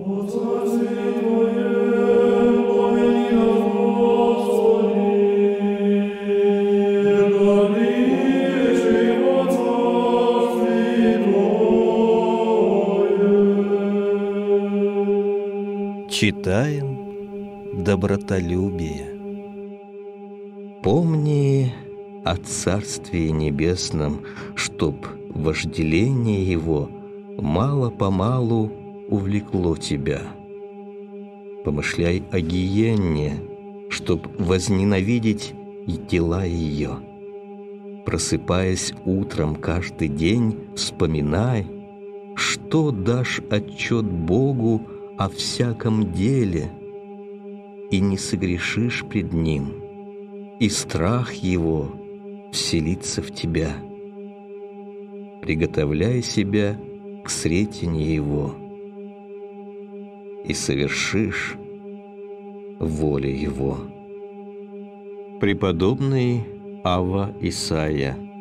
Читаем добротолюбие. Помни о Царстве Небесном, чтоб вожделение его мало-помалу увлекло тебя. Помышляй о гиенне, чтоб возненавидеть и дела ее. Просыпаясь утром каждый день, вспоминай, что дашь отчет Богу о всяком деле, и не согрешишь пред Ним, и страх Его вселится в тебя. Приготовляй себя к сретению Его, и совершишь волю Его. Преподобный Авва Исайя.